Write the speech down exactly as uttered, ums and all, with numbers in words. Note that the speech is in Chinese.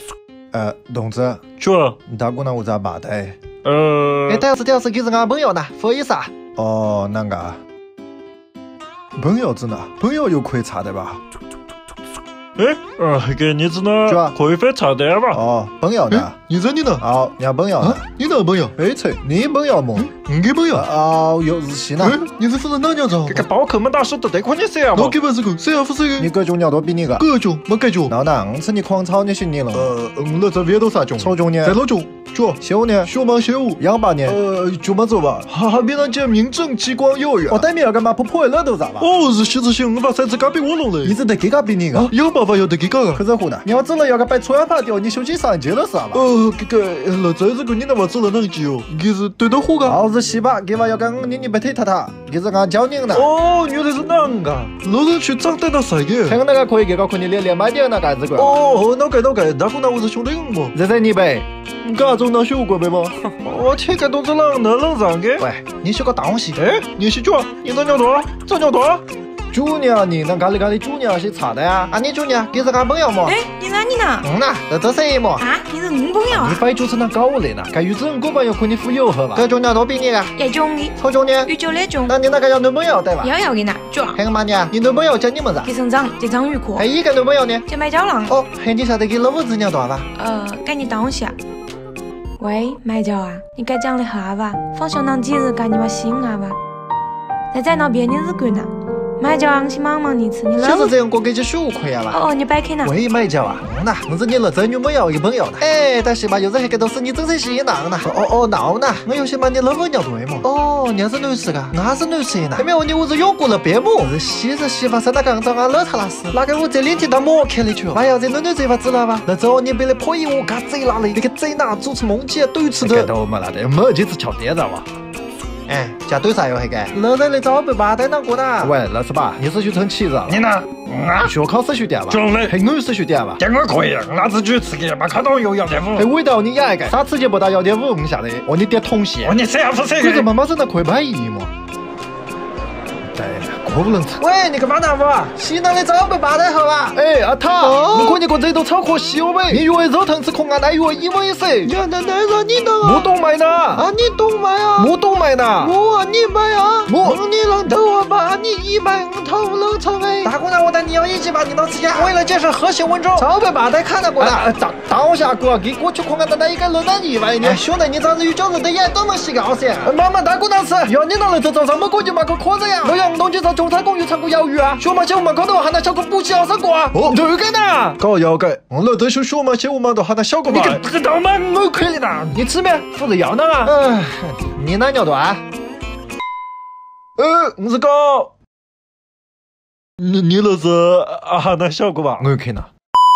呃，同志， 说， 你打过来我咋办的？ 呃， 哎，但是这是给是俺朋友呢，不好意思啊。 哦，那个，朋友子呢？朋友有可以查的吧？ 哎，呃，给你子呢是吧？ 可以翻查单吧？ 哦，朋友呢？ 你这你呢？ 好，你朋友呢？ 你哪朋友？ 哎切，你朋友么？ 你朋友？ 哦，有日期呢？ 你是负责哪娘子？ 这个包客们大师都得看你谁啊？ 我给不是个，谁要不是个？ 你个穷鸟多比你个？ 个穷，没感觉。 老娘吃你狂炒你寻你了。 呃，我那这边都啥穷？ 草穷呢？ 在老穷。脚小呢？ 小马小五。 幺八年？ 呃，就没走吧。哈哈，别人家民政机关幼儿园。 我对面那个嘛婆婆那都咋吧？ 哦，是徐子行，我把三子嘎比我弄嘞。 你是得给个比你个？ 有办法要得给个。 可是乎呢？你要走了要个摆穿法掉，你手机上接了是吧？ 哦，这个那这这个你那么走了哪个机哦？你是对到火个？ 好日西吧，给娃要讲你你别推他他，给是俺教你的。 哦，原来是那个。老人去长得那啥个？ 看那个可以给个可你连连买点那个子个。 哦，那个那个，那个那我是兄弟嘛。 这是你呗？ 你干啥种那学过没吗？我天个东子啷那能上个？ 喂，你学个东西？ 哎，你是脚，你这鸟多？这鸟多？ 主娘你那咖喱咖喱主娘是查的呀？啊，你主娘给是俺朋友么？ 哎，你哪里呢？ 嗯呐，这这谁么？ 啊，你是我朋友啊？ 你摆主持人搞的呢？该有这个朋友可你忽悠好吧？这主娘多比你个？ 也穷的， 臭中呢？ 有九的穷。 那你那个要男朋友对吧？ 要要的呢，脚。 还有嘛呢？你男朋友叫你们啥？ 给省长，这张玉科。 还一个男朋友呢？ 叫麦胶囊。 哦，还你晓得给老子娘多少吧？ 呃，赶紧等下。喂，麦胶啊，你该讲的哈吧？放小囊几日赶紧把心啊吧。在在那边的日子呢。麦胶啊，去忙忙你吃，你老就是这样过给起学亏啊吧？ 哦哦，你摆开呢？ 喂，麦胶啊，嗯呐，我是你儿子女朋友一朋友呢。哎，但是吧，有时还个都是你整成稀囊呢。哦哦，闹呢，我有些嘛你老婆娘对么？哦，你是女士噶，那是女士呢。还没问你我是用过了别么？是西是西发生那刚找俺老他那是，那个我这脸贴到膜看里去了。哎呀，这女女这法知道吧？那走你别来破译我嘎贼哪里？那个贼哪主持梦起对吃的。都没那的，没几次瞧爹着哇。哎，家对啥哟？那个，那在那早被八代啷过呢？喂，那是吧？你是去称旗子？ 你呢？啊， 学考试学点吧？ 中嘞， 还女士学点吧？ 这我可以，那自己吃个，没看到有幺点五。 还味道你也一个？啥吃节不到幺点五？我下的，哦，你点同系？ 哦，你谁不谁？ 你怎么没真的可以买一么？对，可不能吃。喂，你干嘛呢我？西南的早被八代好吧？哎，阿塔，我看你个这都炒可惜呗。你以为肉疼是可俺那以为以为是？ 呀，那那个你懂我懂买呢。 啊，你懂买啊？ 我懂买呢。 我你买啊？ 我你能投我吧？你一买我投能成哎？ 大姑娘，我带你要一起把你弄吃呀。为了建设和谐稳重，早被八代看到过了。当当下哥，给过去看俺的那一个人难以为呢。兄弟，你这子有饺子的眼都能洗高噻。妈妈，大姑娘吃。哟，你那儿子早上没过去买个壳子呀？我阳东去找中山公园唱过鱿鱼啊。学嘛去我们口头喊那小狗补习老师过啊。哦，这个呢？ 搞要改，我那都是学嘛去我们都喊他小狗嘛。 你不知道吗？我可以的。 你吃没？负责要呢啊？嗯，你哪鸟段？ 呃，我是搞。你你那是啊喊他小狗吧？ 我有看呢。